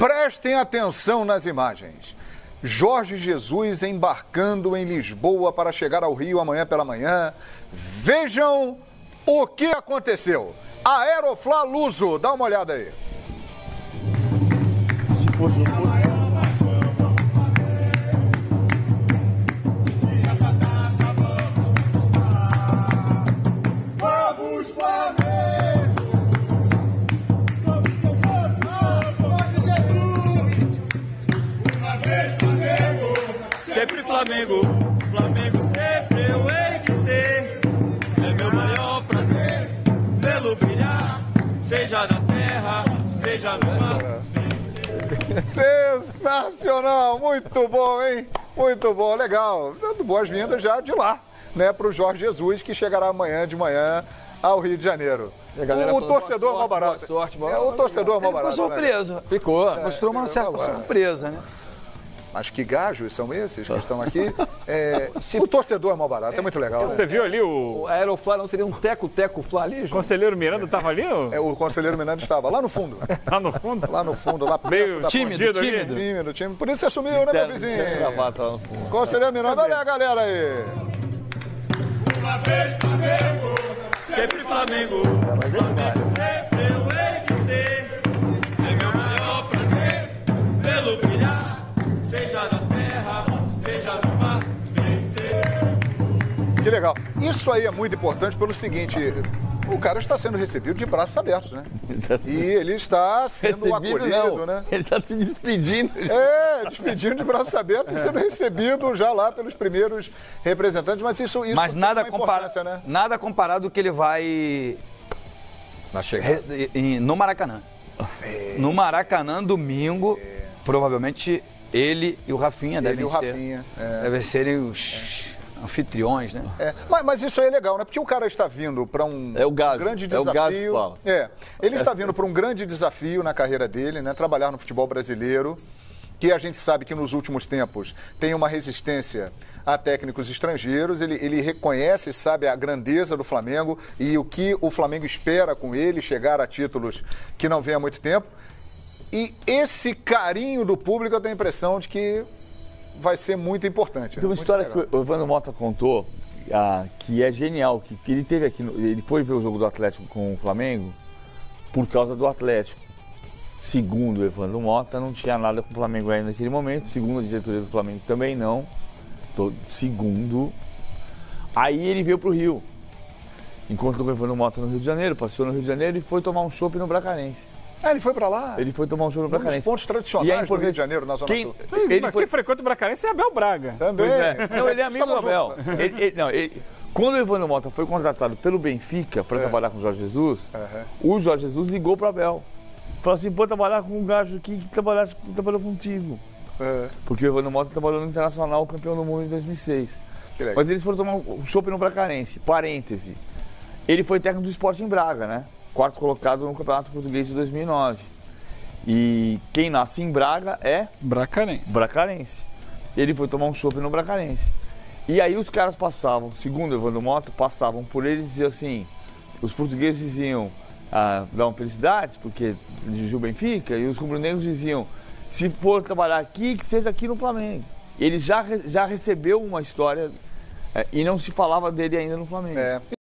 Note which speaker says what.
Speaker 1: Prestem atenção nas imagens. Jorge Jesus embarcando em Lisboa para chegar ao Rio amanhã pela manhã. Vejam o que aconteceu. Aeroflá Luso, dá uma olhada aí.
Speaker 2: Se fosse no
Speaker 3: Vamos, Flamengo! Vamos, São Paulo! Jorge Jesus! Uma vez Flamengo!
Speaker 4: Sempre Flamengo! Flamengo sempre eu hei de ser. É meu maior prazer vê-lo brilhar, seja na terra, seja no mar.
Speaker 1: Sensacional, muito bom, hein? Muito bom, legal. Dando boas-vindas já de lá, né, para o Jorge Jesus, que chegará amanhã de manhã ao Rio de Janeiro. O torcedor mal barato. O torcedor mal barato.
Speaker 2: Ficou surpreso.
Speaker 1: Né?
Speaker 2: Ficou. Mostrou uma certa surpresa, né?
Speaker 1: Mas que gajos são esses que estão aqui? O torcedor é mal barato, é muito legal.
Speaker 5: Você viu ali o
Speaker 2: Aeroflá não seria um teco-teco-flá ali, João?
Speaker 5: conselheiro Miranda estava ali?
Speaker 1: O conselheiro Miranda estava lá no fundo.
Speaker 5: Lá no fundo?
Speaker 1: Lá no fundo, lá
Speaker 5: meio tímido.
Speaker 1: Tímido. Por isso você sumiu, né, meu vizinho?
Speaker 2: Gravata lá no fundo.
Speaker 1: Conselheiro Miranda, olha a galera aí.
Speaker 3: Uma vez Flamengo!
Speaker 4: Sempre Flamengo! Flamengo sempre eu hei de ser. É meu maior prazer vê-lo brilhar, seja na terra, seja no mar, vencer.
Speaker 1: Que legal. Isso aí é muito importante pelo seguinte, o cara está sendo recebido de braços abertos, né? E ele está sendo acolhido, né?
Speaker 2: Ele está se despedindo.
Speaker 1: Despedindo de braços abertos e sendo recebido já lá pelos primeiros representantes, mas isso
Speaker 2: Mas nada
Speaker 1: tem uma importância, né?
Speaker 2: Nada comparado ao que ele vai no Maracanã. No Maracanã, domingo, provavelmente ele e o Rafinha devem serem os anfitriões, né?
Speaker 1: Mas isso aí é legal, né? Porque o cara está vindo para um grande desafio. Ele está vindo para um grande desafio na carreira dele, né? Trabalhar no futebol brasileiro, que a gente sabe que nos últimos tempos tem uma resistência a técnicos estrangeiros. Ele reconhece e sabe a grandeza do Flamengo e o que o Flamengo espera com ele, chegar a títulos que não vem há muito tempo. E esse carinho do público, eu tenho a impressão de que vai ser muito importante.
Speaker 6: Tem uma história que o Evandro Mota contou, que é genial, que ele teve aqui, ele foi ver o jogo do Atlético com o Flamengo por causa do Atlético. Segundo o Evandro Mota, não tinha nada com o Flamengo ainda naquele momento. Segundo a diretoria do Flamengo, também não. Segundo. Aí ele veio pro Rio. Encontrou com o Evandro Mota no Rio de Janeiro, passeou no Rio de Janeiro e foi tomar um chopp no Bracarense.
Speaker 1: Ele foi pra lá?
Speaker 6: Ele foi tomar um jogo no Bracarense.
Speaker 1: Um dos pontos tradicionais do Rio de Janeiro, na Zona Sul.
Speaker 5: Quem frequenta o Bracarense é Abel Braga.
Speaker 1: Também.
Speaker 6: Pois é. Não, ele é amigo do Abel. Quando o Evandro Mota foi contratado pelo Benfica para trabalhar com o Jorge Jesus, o Jorge Jesus ligou para o Abel. Falou assim, pô, trabalhar com um gajo aqui que trabalhou contigo. Porque o Evandro Mota trabalhou no Internacional, campeão do mundo em 2006. Mas eles foram tomar um chopp no Bracarense. Parêntese. Ele foi técnico do Sporting Braga, né? Quarto colocado no Campeonato Português de 2009. E quem nasce em Braga é... Bracarense. Ele foi tomar um chopp no Bracarense. E aí os caras passavam, segundo o Evandro Mota, passavam por ele e diziam assim, os portugueses diziam, dão felicidades, porque dirigiu o Benfica, e os rubro-negros diziam, se for trabalhar aqui, que seja aqui no Flamengo. Ele já recebeu uma história e não se falava dele ainda no Flamengo.